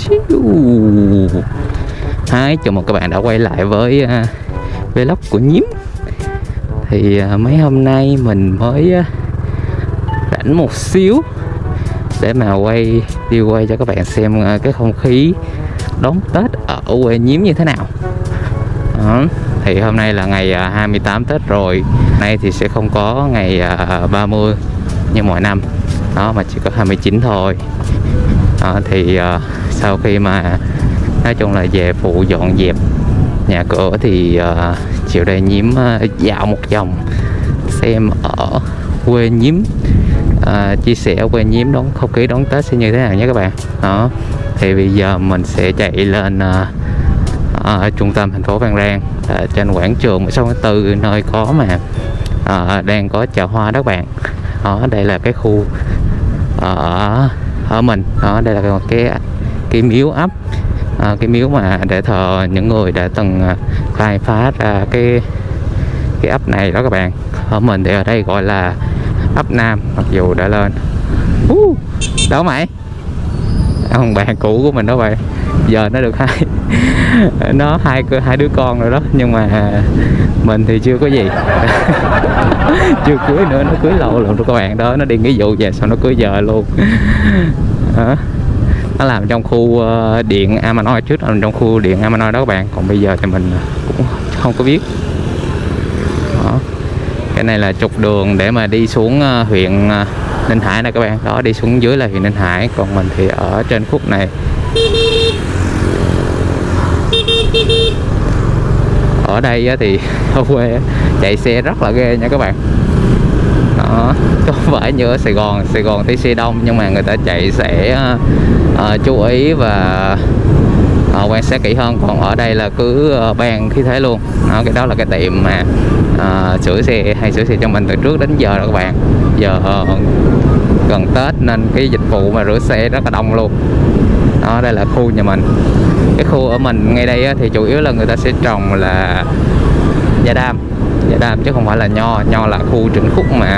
Hi, chào mừng các bạn đã quay lại với vlog của Nhím. Thì mấy hôm nay mình mới rảnh một xíu để mà đi quay cho các bạn xem cái không khí đón Tết ở quê Nhím như thế nào. Thì hôm nay là ngày 28 Tết rồi. Nay thì sẽ không có ngày 30 như mọi năm đó, mà chỉ có 29 thôi. Thì sau khi mà nói chung là về phụ dọn dẹp nhà cửa thì chiều đây Nhím dạo một vòng xem ở quê Nhím, chia sẻ ở quê Nhím đón không khí đón Tết sẽ như thế nào nhé các bạn. Đó, thì bây giờ mình sẽ chạy lên trung tâm thành phố Phan Rang, trên quảng trường 16/4, nơi có mà đang có chợ hoa đó các bạn. Đó, đây là cái khu ở mình. Đó, đây là cái miếu ấp, cái miếu mà để thờ những người đã từng khai phá ra cái ấp này đó các bạn. Ở mình thì ở đây gọi là ấp Nam, mặc dù đã lên đó mày, ông bạn cũ của mình đó vậy. Giờ nó được hai đứa con rồi đó, nhưng mà mình thì chưa có gì. Chưa cưới nữa, nó cưới lâu rồi các bạn. Đó, nó đi nghĩa vụ về xong nó cưới giờ luôn. Nó làm trong khu điện Amanoi, trước là trong khu điện Amanoi đó các bạn, còn bây giờ thì mình cũng không có biết. Đó, cái này là trục đường để mà đi xuống huyện Ninh Hải nè các bạn. Đó, đi xuống dưới là huyện Ninh Hải, còn mình thì ở trên khúc này. Ở đây thì ở quê chạy xe rất là ghê nha các bạn. Đó, không phải như ở Sài Gòn thấy xe đông, nhưng mà người ta chạy sẽ chú ý và quan sát kỹ hơn. Còn ở đây là cứ ban khí thế luôn. Đó, cái đó là cái tiệm mà sửa xe cho mình từ trước đến giờ rồi các bạn. Giờ gần Tết nên cái dịch vụ mà rửa xe rất là đông luôn. Đó, đây là khu nhà mình. Cái khu ở mình ngay đây thì chủ yếu là người ta sẽ trồng là nha đam chứ không phải là nho là khu trên khúc mà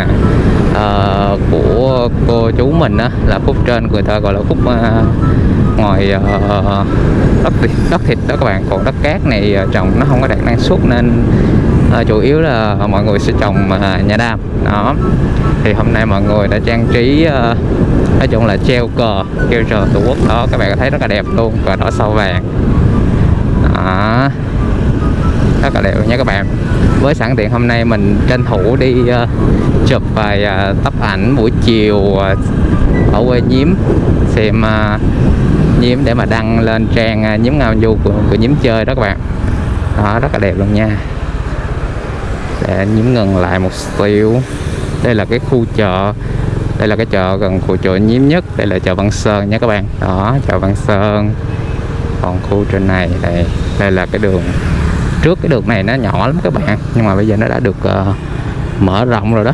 của cô chú mình á, là khúc trên người ta gọi là khúc ngoài đất thịt đó các bạn. Còn đất cát này trồng nó không có đạt năng suất nên chủ yếu là mọi người sẽ trồng nha đam. Đó, thì hôm nay mọi người đã trang trí, nói chung là treo cờ Tổ quốc đó, các bạn có thấy rất là đẹp luôn, cờ đỏ sao vàng. Đó, rất là đẹp nha các bạn. Với sẵn tiện hôm nay mình tranh thủ đi chụp vài tấm ảnh buổi chiều ở quê Nhím, xem Nhím để mà đăng lên trang Nhím Ngao Du của Nhím chơi đó các bạn. Đó, rất là đẹp luôn nha. Để Nhím ngừng lại một xíu. Đây là cái khu chợ, đây là cái chợ gần của chợ Nhím nhất. Đây là chợ Văn Sơn nha các bạn. Đó, chợ Văn Sơn. Còn khu trên này đây là cái đường. Trước cái đường này nó nhỏ lắm các bạn, nhưng mà bây giờ nó đã được mở rộng rồi đó.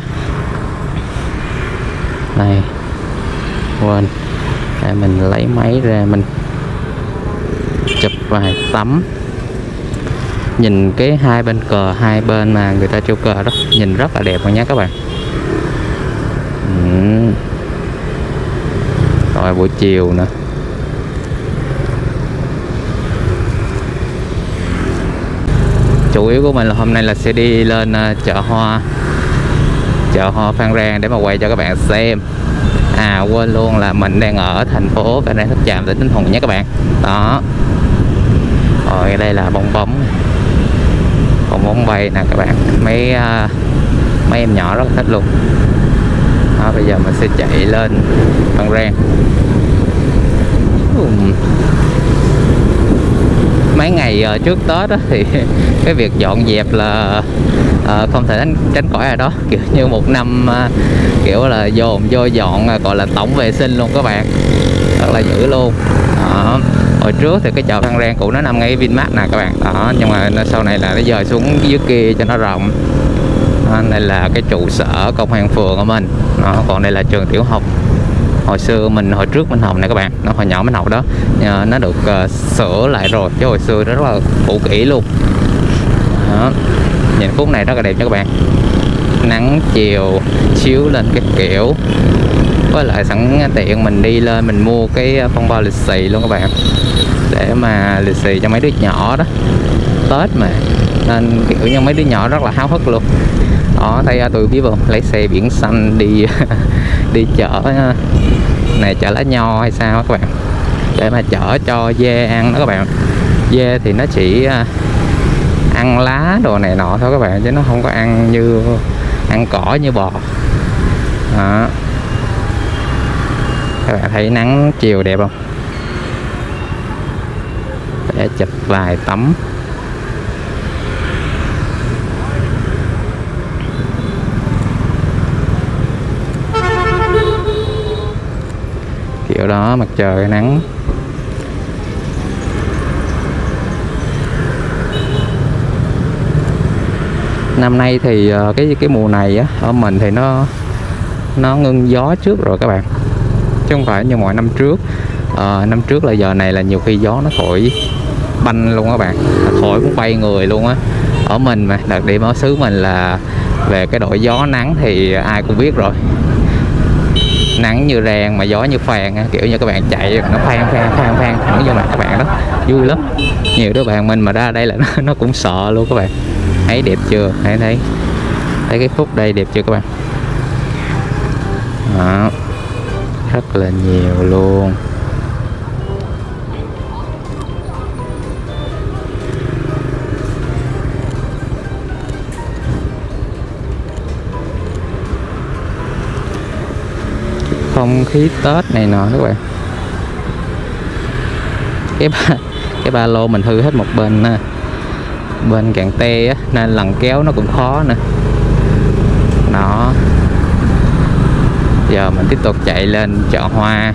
Này, quên, để mình lấy máy ra mình chụp vài tấm. Nhìn cái hai bên cờ, hai bên mà người ta treo cờ đó, nhìn rất là đẹp rồi nha các bạn. Rồi buổi chiều nữa. Chủ yếu của mình là hôm nay là sẽ đi lên chợ hoa Phan Rang để mà quay cho các bạn xem. Quên luôn là mình đang ở thành phố Phan Rang, Tháp Chàm, tỉnh Ninh Thuận nhé các bạn. Đó, rồi đây là bong bóng bay nè các bạn, mấy em nhỏ rất thích luôn. Đó, bây giờ mình sẽ chạy lên Phan Rang. Mấy ngày trước Tết đó, thì cái việc dọn dẹp là không thể tránh khỏi rồi đó. Kiểu như một năm kiểu là dồn vô dọn, gọi là tổng vệ sinh luôn các bạn, rất là dữ luôn. Đó, hồi trước thì cái chợ Phan Rang cũ nó nằm ngay Vinmart nè các bạn. Đó, nhưng mà sau này là nó dời xuống dưới kia cho nó rộng. Đó, đây là cái trụ sở công an phường của mình. Đó, còn đây là trường tiểu học hồi trước mình học này các bạn. Nó hồi nhỏ mình học đó, nó được sửa lại rồi, chứ hồi xưa nó rất là cũ kỹ luôn. Đó, nhìn khúc này rất là đẹp nha các bạn. Nắng chiều chiếu lên cái kiểu. với lại sẵn tiện mình đi lên mình mua cái phong bao lì xì luôn các bạn, để mà lì xì cho mấy đứa nhỏ đó, Tết mà nên kiểu như mấy đứa nhỏ rất là háo hức luôn đó. Thấy tôi biết không, lấy xe biển xanh đi đi chợ này, chợ lá nho hay sao các bạn, để mà chở cho dê ăn đó các bạn. Dê thì nó chỉ ăn lá đồ này nọ thôi các bạn, chứ nó không có ăn cỏ như bò đó. Các bạn thấy nắng chiều đẹp không, để chụp vài tấm. Kiểu đó, mặt trời nắng. Năm nay thì cái mùa này á, ở mình thì nó ngưng gió trước rồi các bạn, chứ không phải như mọi năm trước. Năm trước là giờ này là nhiều khi gió nó thổi banh luôn các bạn, thổi cũng bay người luôn á. Ở mình mà đặc điểm ở xứ mình là về cái độ gió nắng thì ai cũng biết rồi, nắng như rèn mà gió như phèn, kiểu như các bạn chạy nó phang thẳng vô mặt các bạn đó, vui lắm. Nhiều đứa bạn mình mà ra đây là nó cũng sợ luôn các bạn. Thấy đẹp chưa, thấy cái khúc đây đẹp chưa các bạn đó, rất là nhiều luôn. Không khí Tết này nọ các bạn. Cái ba lô mình hư hết một bên càng tê á, nên lần kéo nó cũng khó nữa đó. Giờ mình tiếp tục chạy lên chợ hoa.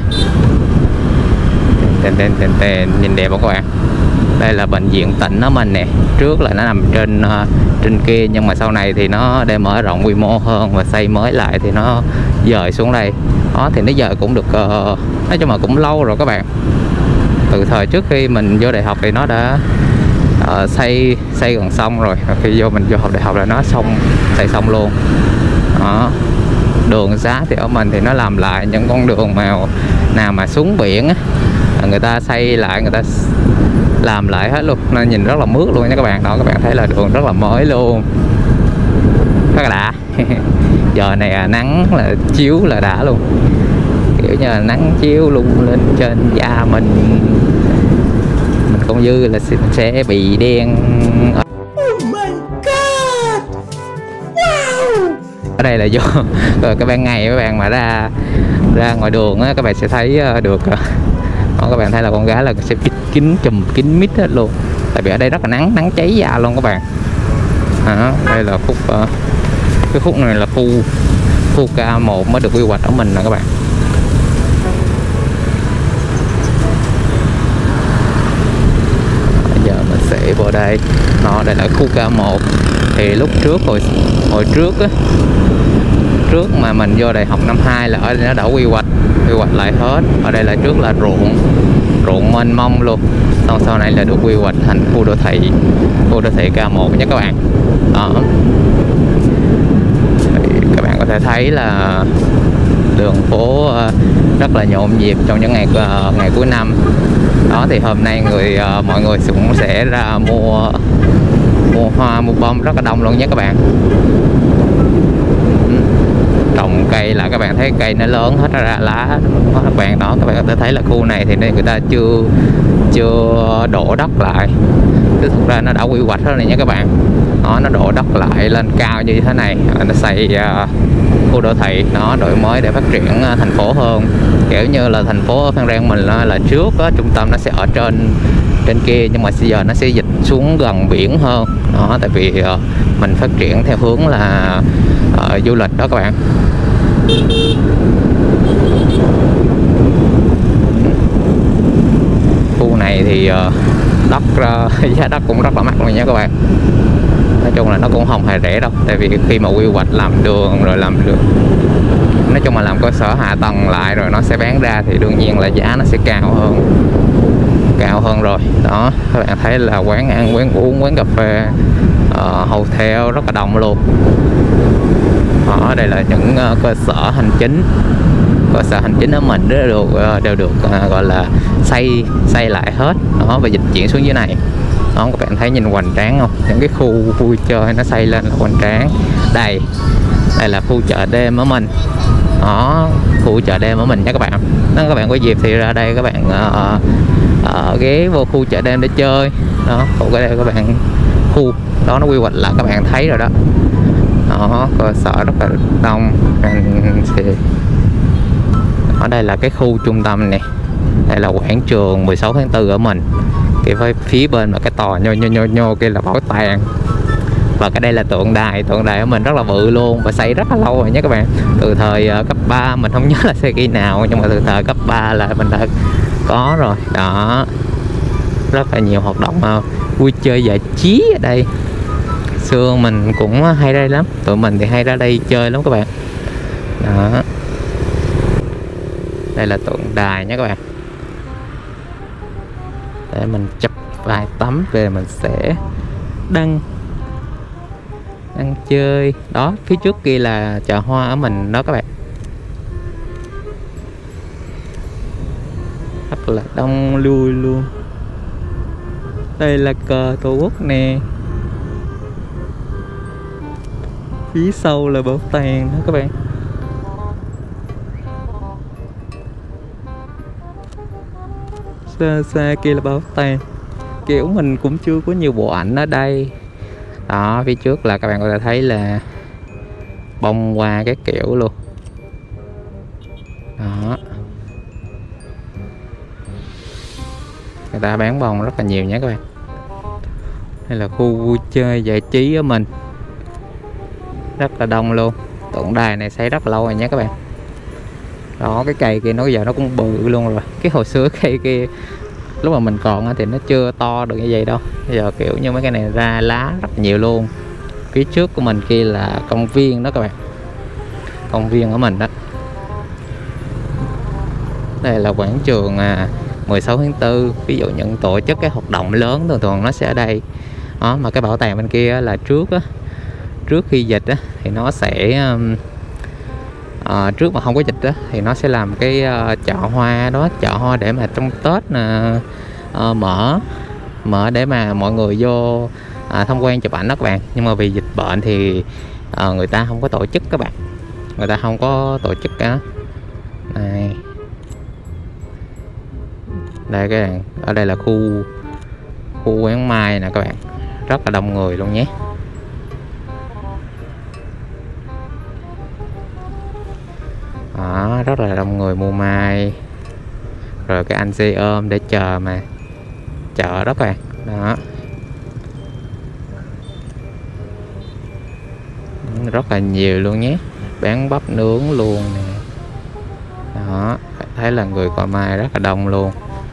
Tên nhìn đẹp không các bạn. Đây là bệnh viện tỉnh ở mình nè. Trước là nó nằm trên kia, nhưng mà sau này thì nó để mở rộng quy mô hơn và xây mới lại thì nó dời xuống đây đó. Thì nó dời cũng được nói chung là cũng lâu rồi các bạn. Từ thời trước khi mình vô đại học thì nó đã xây gần xong rồi. Khi mình vô học đại học là nó xây xong luôn đó. Đường xá thì ở mình thì nó làm lại những con đường nào mà xuống biển á, người ta xây lại, người ta làm lại hết luôn, nó nhìn rất là mướt luôn nha các bạn đó. Các bạn thấy là đường rất là mới luôn, rất là đã. Giờ này nắng là chiếu là đã luôn, kiểu như là nắng chiếu lung lên trên da mình cũng như là sẽ bị đen. Oh my god, wow. Ở đây là do rồi các ban ngày các bạn mà ra ngoài đường á, các bạn sẽ thấy được đó, các bạn thấy là con gái là sẽ chùm kín mít hết luôn, tại vì ở đây rất là nắng cháy da luôn các bạn đó. Đây là cái khúc này là khu K1 mới được quy hoạch ở mình nè các bạn. Giờ mình sẽ vô đây đó. Đây là khu K1 thì lúc trước hồi trước á, trước mà mình vô đại học năm 2 là ở đây nó đã quy hoạch lại hết. Ở đây là trước là ruộng mênh mông luôn, xong sau này là được quy hoạch thành khu đô thị K1 nha các bạn đó. Thì các bạn có thể thấy là đường phố rất là nhộn nhịp trong những ngày cuối năm đó. Thì hôm nay mọi người cũng sẽ ra mua hoa mua bông rất là đông luôn nhé các bạn. Trồng cây là các bạn thấy cây nó lớn hết ra lá các bạn đó. Các bạn có thể thấy là khu này thì người ta chưa đổ đất lại, thực ra nó đã quy hoạch hết rồi nha các bạn đó. Nó đổ đất lại lên cao như thế này, nó xây khu đô thị nó đổi mới để phát triển thành phố hơn. Kiểu như là thành phố ở Phan Rang mình là trước đó, trung tâm nó sẽ ở trên kia, nhưng mà bây giờ nó sẽ dịch xuống gần biển hơn đó, tại vì mình phát triển theo hướng là du lịch đó các bạn. Khu này thì giá đất cũng rất là mắc luôn nha các bạn. Nói chung là nó cũng không hề rẻ đâu, tại vì khi mà quy hoạch làm đường nói chung là làm cơ sở hạ tầng lại rồi nó sẽ bán ra thì đương nhiên là giá nó sẽ cao hơn rồi đó. Các bạn thấy là quán ăn, quán uống, quán cà phê, hotel rất là đông luôn. Ở đây là những cơ sở hành chính cơ sở hành chính ở mình đều được gọi là xây lại hết đó, và dịch chuyển xuống dưới này đó. Các bạn thấy nhìn hoành tráng không, những cái khu vui chơi nó xây lên là hoành tráng. Đây là khu chợ đêm ở mình đó, khu chợ đêm ở mình nha các bạn. Nếu các bạn có dịp thì ra đây các bạn ghé vô khu chợ đêm để chơi đó. Khu cái đây các bạn, khu đó nó quy hoạch là các bạn thấy rồi đó. Đó, cơ sở rất là đông. Ở đây là cái khu trung tâm này, đây là quảng trường 16 tháng 4 ở mình. Cái phía bên mà cái tòa nhô kia là bảo tàng. Và cái đây là tượng đài ở mình rất là bự luôn, và xây rất là lâu rồi nhé các bạn. Từ thời cấp 3, mình không nhớ là xây khi nào, nhưng mà từ thời cấp 3 là mình đã có rồi đó. Rất là nhiều hoạt động vui chơi giải trí ở đây. Xưa mình cũng hay đây lắm, tụi mình thì hay ra đây chơi lắm các bạn đó. Đây là tượng đài nhé các bạn, để mình chụp vài tấm về mình sẽ đăng chơi đó. Phía trước kia là chợ hoa ở mình đó các bạn, rất là đông lui luôn. Đây là cờ Tổ quốc nè, phía sau là bảo tàng đó các bạn. Xa kia là bảo tàng. Kiểu mình cũng chưa có nhiều bộ ảnh ở đây đó. Phía trước là các bạn có thể thấy là bông hoa cái kiểu luôn đó. Người ta bán bông rất là nhiều nhé các bạn. Đây là khu vui chơi giải trí ở mình, rất là đông luôn. Tượng đài này xây rất lâu rồi nhé các bạn. Đó, cái cây kia nó giờ nó cũng bự luôn rồi. Cái hồi xưa cây kia lúc mà mình còn thì nó chưa to được như vậy đâu. Bây giờ kiểu như mấy cái này ra lá rất nhiều luôn. Phía trước của mình kia là công viên đó các bạn, công viên ở mình đó. Đây là quảng trường 16 tháng 4. Ví dụ những tổ chức cái hoạt động lớn thường nó sẽ ở đây đó. Mà cái bảo tàng bên kia là trước khi dịch á, thì nó sẽ trước mà không có dịch á, thì nó sẽ làm cái chợ hoa đó, chợ hoa để mà trong Tết mở để mà mọi người vô tham quan chụp ảnh đó các bạn. Nhưng mà vì dịch bệnh thì người ta không có tổ chức các bạn, người ta không có tổ chức á. Này, đây các bạn, ở đây là khu quán mai nè các bạn, rất là đông người luôn nhé. Đó, rất là đông người mua mai. Rồi cái anh xe ôm để chờ mà chợ đó các bạn đó. Rất là nhiều luôn nhé, bán bắp nướng luôn nè đó. Thấy là người coi mai rất là đông luôn.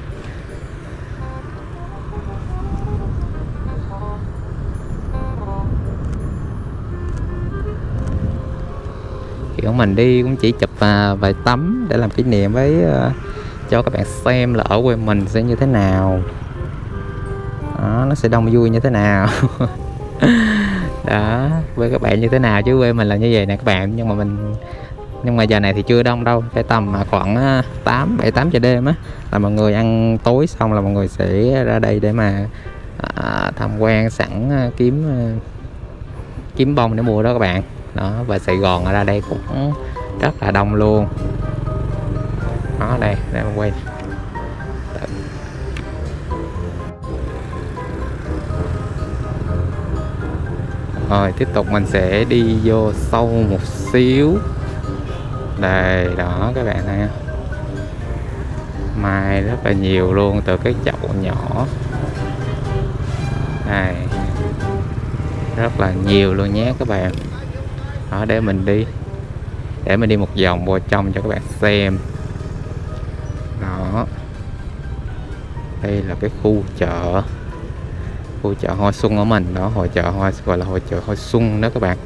Kiểu mình đi cũng chỉ chụp vài tấm để làm kỷ niệm với cho các bạn xem là ở quê mình sẽ như thế nào đó, nó sẽ đông vui như thế nào đó, với các bạn như thế nào, chứ quê mình là như vậy nè các bạn. Nhưng mà giờ này thì chưa đông đâu, phải tầm khoảng 7-8 giờ đêm á là mọi người ăn tối xong là mọi người sẽ ra đây để mà tham quan sẵn, kiếm bông để mua đó các bạn đó. Và Sài Gòn ở ra đây cũng rất là đông luôn đó. Đây để mình quay. Rồi tiếp tục mình sẽ đi vô sâu một xíu. Đây đó các bạn thấy mai rất là nhiều luôn, từ cái chậu nhỏ này rất là nhiều luôn nhé các bạn. Đó, để mình đi một vòng vô trong cho các bạn xem đó. Đây là cái khu chợ hoa xuân ở mình đó, hội chợ hoa gọi là hội chợ hoa xuân đó các bạn.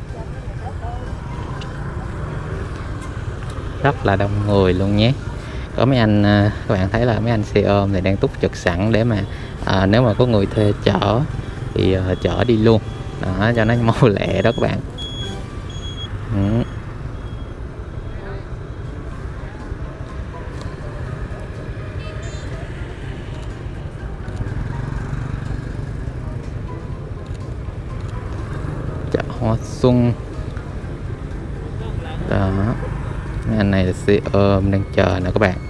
Rất là đông người luôn nhé. Có mấy anh, các bạn thấy là mấy anh xe ôm thì đang túc trực sẵn để mà nếu mà có người thuê chở thì chở đi luôn đó, cho nó mau lẹ đó các bạn. hoa xuân đó. Mấy anh này là xe ôm đang chờ nè các bạn.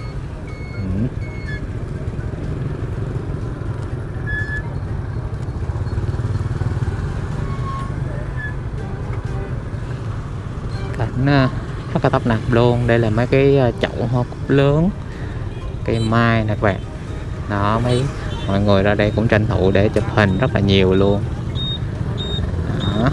Cảnh rất là tấp nập luôn. Đây là mấy cái chậu hoa cúc lớn, cây mai nè các bạn. Đó, mọi người ra đây cũng tranh thủ để chụp hình rất là nhiều luôn. Đó.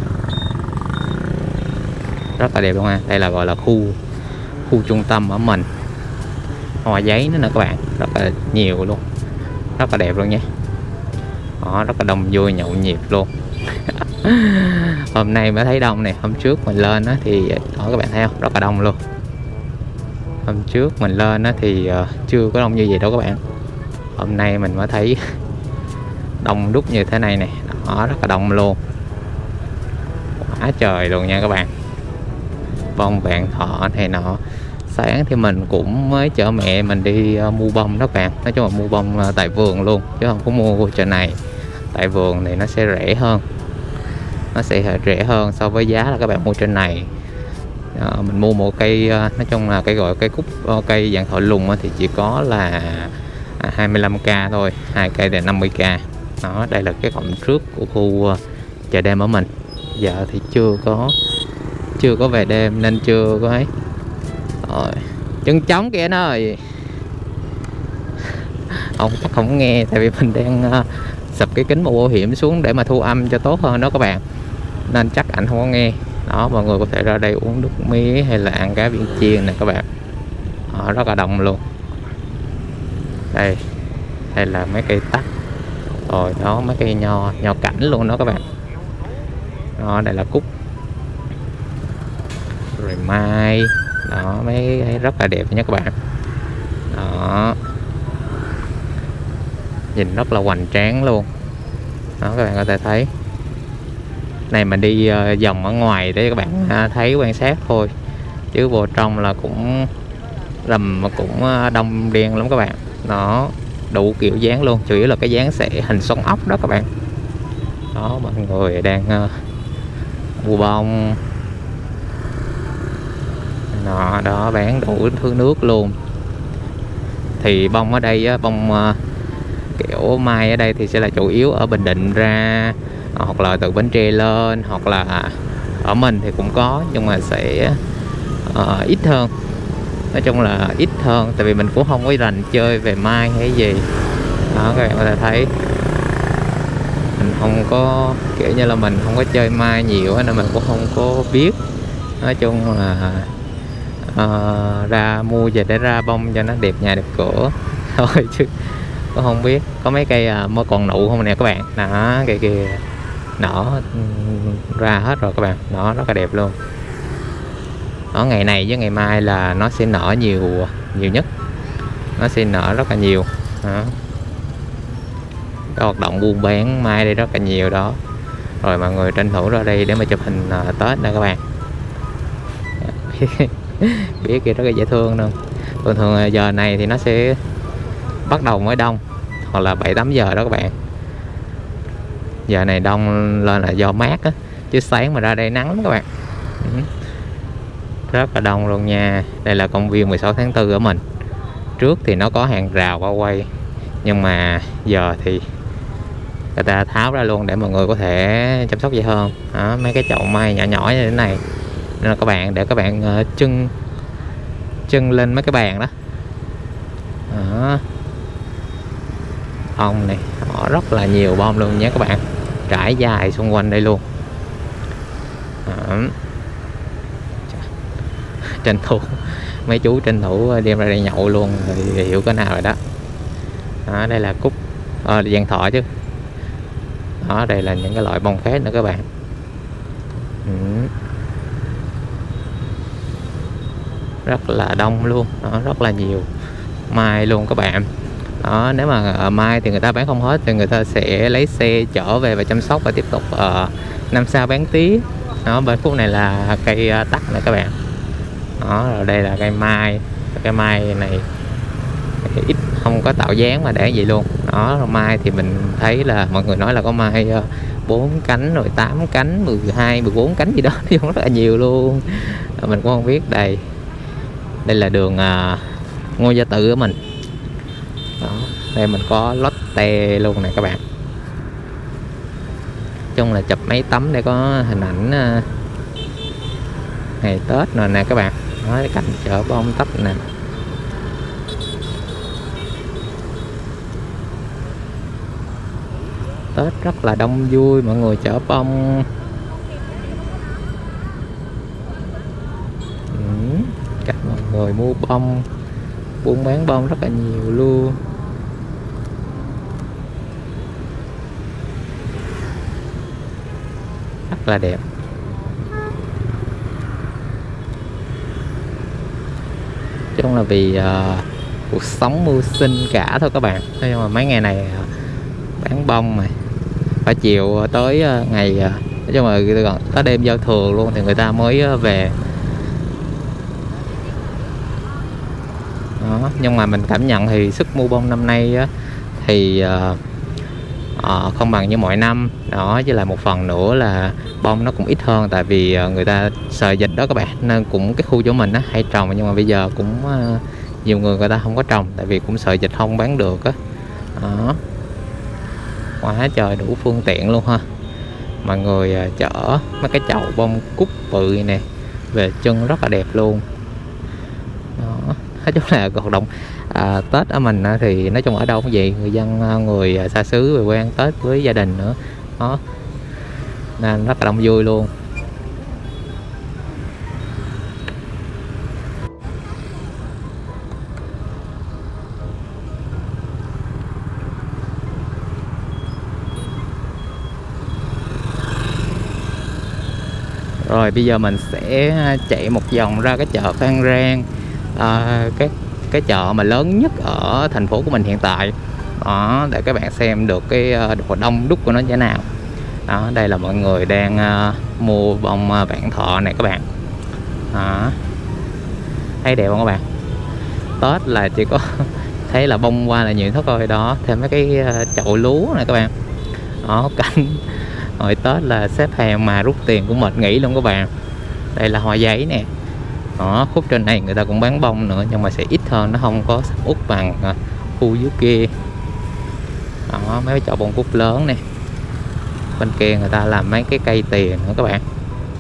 Rất là đẹp luôn ha. Đây là gọi là khu trung tâm ở mình. Hoa giấy nữa nè các bạn, rất là nhiều luôn, rất là đẹp luôn nha. Đó, rất là đông vui nhộn nhịp luôn. Hôm nay mới thấy đông này, hôm trước mình lên á thì đó các bạn thấy không, rất là đông luôn. Hôm trước mình lên á thì chưa có đông như vậy đâu các bạn. Hôm nay mình mới thấy đông đúc như thế này nè, đó rất là đông luôn, quá trời luôn nha các bạn. Bông vạn thọ này nọ. Sáng thì mình cũng mới chở mẹ mình đi mua bông đó các bạn. Nói chung là mua bông tại vườn luôn, chứ không có mua chợ này. Tại vườn thì nó sẽ rẻ hơn, nó sẽ rẻ hơn so với giá là các bạn mua trên này. Mình mua một cây, nói chung là cây gọi cây cúc, cây dạng thọ lùng thì chỉ có là 25k thôi, 2 cây là 50k. Đó, đây là cái cổng trước của khu chợ đêm ở mình. Giờ thì chưa có về đêm nên chưa có ấy. Rồi, chân trống kìa anh ơi. Ông chắc không nghe, tại vì mình đang sập cái kính mũ bảo hiểm xuống để mà thu âm cho tốt hơn đó các bạn, nên chắc ảnh không có nghe. Đó, mọi người có thể ra đây uống nước mía hay là ăn cá viên chiên nè các bạn. Đó, rất là đông luôn. Đây là mấy cây tắc, rồi đó mấy cây nho cảnh luôn đó các bạn. Đó, đây là cúc, rồi mai. Đó, mấy rất là đẹp nha các bạn. Đó, nhìn rất là hoành tráng luôn. Đó, các bạn có thể thấy này, mình đi vòng ở ngoài để các bạn thấy quan sát thôi, chứ vô trong là cũng rầm mà cũng đông đen lắm các bạn. Đó, đủ kiểu dáng luôn, chủ yếu là cái dáng sẽ hình xoắn ốc đó các bạn. Đó, mọi người đang mua bông nọ đó, bán đủ thứ nước luôn. Thì bông ở đây á, bông kiểu mai ở đây thì sẽ là chủ yếu ở Bình Định ra, hoặc là từ Bến Tre lên, hoặc là ở mình thì cũng có, nhưng mà sẽ ít hơn. Nói chung là ít hơn, tại vì mình cũng không có rành chơi về mai hay gì. Đó, các bạn có thể thấy mình không có, kiểu như là mình không có chơi mai nhiều nên mình cũng không có biết. Nói chung là ra mua về để ra bông cho nó đẹp nhà đẹp cửa thôi, chứ cũng không biết. Có mấy cây mới còn nụ không nè các bạn. Đó, cây kia nở ra hết rồi các bạn. Nó rất là đẹp luôn. Ở ngày này với ngày mai là nó sẽ nở nhiều nhất, nó sẽ nở rất là nhiều. Đó, cái hoạt động buôn bán mai đây rất là nhiều đó. Rồi mọi người tranh thủ ra đây để mà chụp hình Tết nè các bạn. Biết kia rất là dễ thương luôn. Thường giờ này thì nó sẽ bắt đầu mới đông, hoặc là 7-8 giờ đó các bạn. Giờ này đông lên là do mát á, chứ sáng mà ra đây nắng lắm các bạn. Rất là đông luôn nha. Đây là công viên 16 tháng 4 ở mình. Trước thì nó có hàng rào bao quay, nhưng mà giờ thì người ta tháo ra luôn để mọi người có thể chăm sóc dễ hơn. Đó, mấy cái chậu mai nhỏ nhỏ như thế này nên là các bạn, để các bạn chân lên mấy cái bàn đó. Đó, bông này họ rất là nhiều bông luôn nha các bạn, trải dài xung quanh đây luôn. Đó, tranh thủ mấy chú tranh thủ đem ra đây nhậu luôn thì hiểu cái nào rồi đó. Đó, đây là cúc vạn thọ chứ. Đó, đây là những cái loại bông khác nữa các bạn. Rất là đông luôn. Đó, rất là nhiều mai luôn các bạn. Đó, nếu mà mai thì người ta bán không hết thì người ta sẽ lấy xe chở về và chăm sóc và tiếp tục năm sau bán tiếp. Đó, bên khúc này là cây tắc này các bạn. Đó, rồi đây là cây mai. Cây mai này ít không có tạo dáng mà để vậy luôn. Đó, mai thì mình thấy là mọi người nói là có mai 4 cánh rồi 8 cánh, 12, 14 cánh gì đó, nói chung rất là nhiều luôn. Mình cũng không biết. Đây là đường Ngô Gia Tự của mình đó. Đây mình có Lotte luôn nè các bạn. Chung là chụp mấy tấm để có hình ảnh ngày Tết rồi nè các bạn. Đó, cái cảnh chợ bông tấp nè. Tết rất là đông vui, mọi người chợ bông. Cách mọi người mua bông, buôn bán bông rất là nhiều luôn. Rất là đẹp. Chung là vì cuộc sống mưu sinh cả thôi các bạn. Nhưng mà mấy ngày này bán bông này phải chiều tới ngày nói chung là gần tới đêm giao thừa luôn thì người ta mới về đó. Nhưng mà mình cảm nhận thì sức mua bông năm nay á, thì không bằng như mọi năm đó, với lại một phần nữa là bông nó cũng ít hơn, tại vì người ta sợ dịch đó các bạn, nên cũng cái khu chỗ mình á hay trồng, nhưng mà bây giờ cũng nhiều người ta không có trồng tại vì cũng sợ dịch không bán được á đó. Quá trời đủ phương tiện luôn ha. Mọi người chở mấy cái chậu bông cúc bự nè về chân rất là đẹp luôn đó. Nói chung là hoạt động Tết ở mình thì nói chung ở đâu cũng vậy, người dân người xa xứ về quê ăn Tết với gia đình nữa đó, nên rất là đông vui luôn. Rồi bây giờ mình sẽ chạy một vòng ra cái chợ Phan Rang, cái chợ mà lớn nhất ở thành phố của mình hiện tại đó, để các bạn xem được cái độ đông đúc của nó như thế nào đó. Đây là mọi người đang mua bông Vạn Thọ này các bạn đó. Thấy đẹp không các bạn? Tết là chỉ có thấy là bông hoa là nhiều thôi coi đó, thêm mấy cái chậu lúa này các bạn đó. Cảnh hồi Tết là xếp hàng mà rút tiền cũng mệt nghỉ luôn các bạn. Đây là hoa giấy nè đó, khúc trên này người ta cũng bán bông nữa nhưng mà sẽ ít hơn, nó không có sầm uất bằng khu dưới kia đó. Mấy cái chậu bông cúc lớn nè, bên kia người ta làm mấy cái cây tiền nữa các bạn,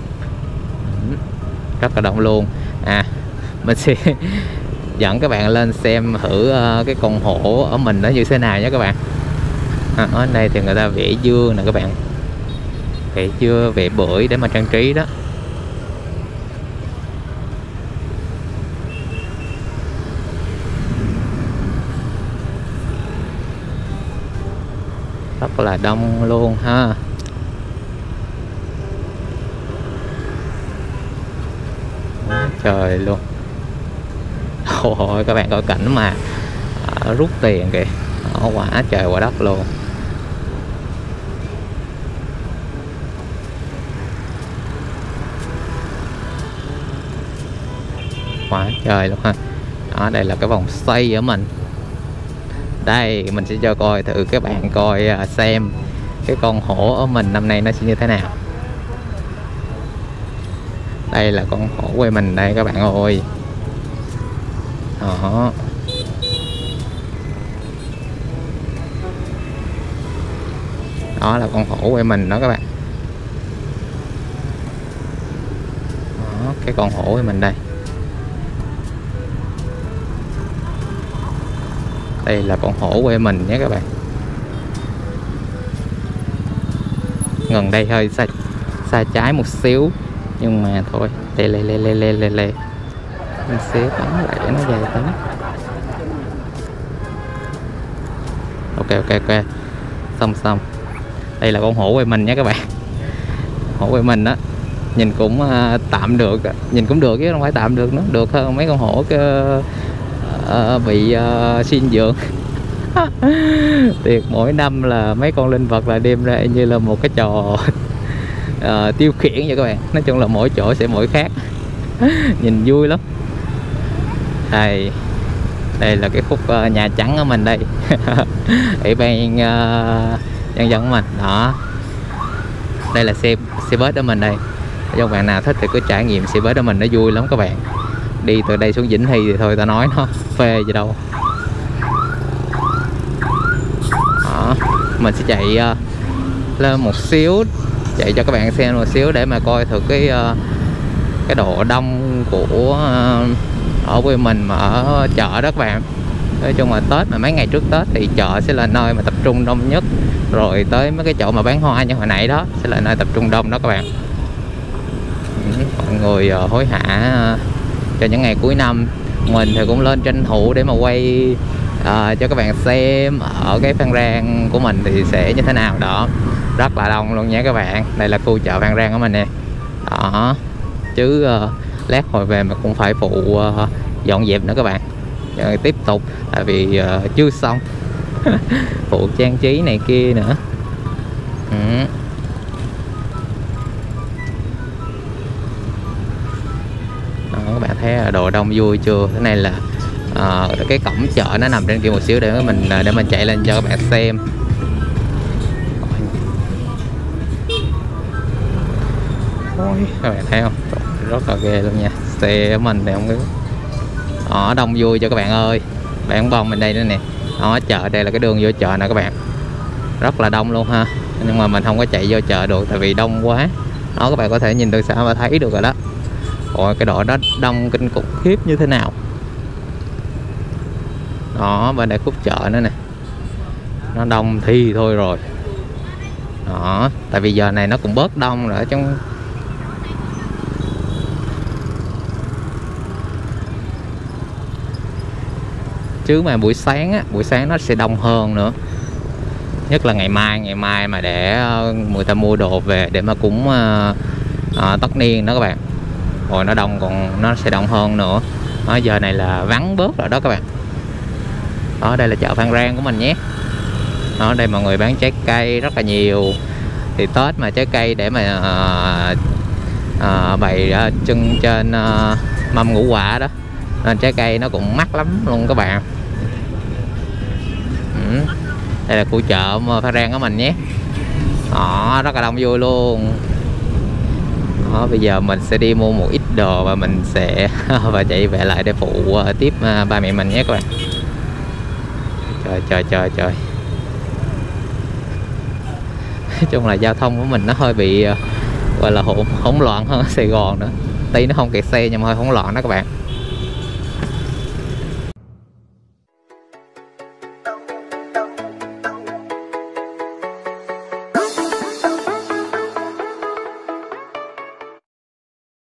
rất là đông luôn. Mình sẽ dẫn các bạn lên xem thử cái con hổ ở mình nó như thế nào nhé các bạn. Ở đây thì người ta vẽ dưa nè các bạn, vẽ dưa, vẽ bưởi để mà trang trí đó. Rất là đông luôn ha. Trời luôn. Ôi các bạn coi cảnh mà rút tiền kìa, quả trời quả đất luôn. Quá trời luôn ha. Đó, đây là cái vòng xoay ở mình. Đây mình sẽ cho coi thử các bạn coi xem cái con hổ ở mình năm nay nó sẽ như thế nào. Đây là con hổ quê mình đây các bạn ơi đó. Đó là con hổ quê mình đó các bạn đó, cái con hổ quê mình đây. Đây là con hổ quê mình nhé các bạn. Gần đây hơi xa trái một xíu nhưng mà thôi, lê mình sẽ bắn lại để nó dài tới. Ok xong. Đây là con hổ quê mình nhé các bạn. Hổ quê mình á nhìn cũng tạm được, nhìn cũng được chứ không phải tạm được nữa, được hơn mấy con hổ bị xin dưỡng. Tiệc mỗi năm là mấy con linh vật là đem ra như là một cái trò tiêu khiển vậy các bạn. Nói chung là mỗi chỗ sẽ mỗi khác. Nhìn vui lắm. Đây là cái khúc Nhà Trắng ở mình đây. Ủy ban nhân dân của mình đó. Đây là xe bus của mình đây. Cho bạn nào thích thì cứ trải nghiệm xe bus của mình, nó vui lắm các bạn. Đi từ đây xuống Vĩnh Hy thì thôi ta nói nó phê gì đâu. Đó, mình sẽ chạy lên một xíu, chạy cho các bạn xem một xíu để mà coi thử cái độ đông của ở quê mình mà ở chợ đó các bạn. Nói chung là Tết mà mấy ngày trước Tết thì chợ sẽ là nơi mà tập trung đông nhất, rồi tới mấy cái chỗ mà bán hoa như hồi nãy đó sẽ là nơi tập trung đông đó các bạn. Mọi người hối hả cho những ngày cuối năm. Mình thì cũng lên tranh thủ để mà quay cho các bạn xem ở cái Phan Rang của mình thì sẽ như thế nào đó. Rất là đông luôn nha các bạn. Đây là khu chợ Phan Rang của mình nè đó, chứ lát hồi về mà cũng phải phụ dọn dẹp nữa các bạn. Rồi tiếp tục tại vì chưa xong phụ trang trí này kia nữa. Đó, các bạn thấy đồ đông vui chưa? Cái này là cái cổng chợ nó nằm trên kia một xíu để mình chạy lên cho các bạn xem. Ôi, các bạn thấy không? Rất là ghê luôn nha. Xe của mình thì không biết. Đó, đông vui cho các bạn ơi. Bạn bông bên đây nữa nè. Đó, chợ đây là cái đường vô chợ nè các bạn. Rất là đông luôn ha. Nhưng mà mình không có chạy vô chợ được tại vì đông quá. Đó, các bạn có thể nhìn từ xa mà thấy được rồi đó. Ôi, cái độ đó đông kinh khủng khiếp như thế nào. Đó, bên đây khúc chợ nữa nè. Nó đông thì thôi rồi. Đó, tại vì giờ này nó cũng bớt đông rồi chứ. Chứ mà buổi sáng nó sẽ đông hơn nữa. Nhất là ngày mai mà để người ta mua đồ về để mà cúng tất niên đó các bạn. Rồi nó đông, còn nó sẽ đông hơn nữa. Đó, giờ này là vắng bớt rồi đó các bạn. Đó, đây là chợ Phan Rang của mình nhé. Đó, đây mọi người bán trái cây rất là nhiều. Thì Tết mà trái cây để mà bày chân trên mâm ngũ quả đó, nên trái cây nó cũng mắc lắm luôn các bạn. Đây là khu chợ Phan Rang của mình nhé. Đó, rất là đông vui luôn. Đó, bây giờ mình sẽ đi mua một ít đồ và mình sẽ và chạy về lại để phụ tiếp ba mẹ mình nhé các bạn. Trời. Nói chung là giao thông của mình nó hơi bị gọi là hỗn loạn hơn ở Sài Gòn nữa. Tuy nó không kẹt xe nhưng mà hơi hỗn loạn đó các bạn.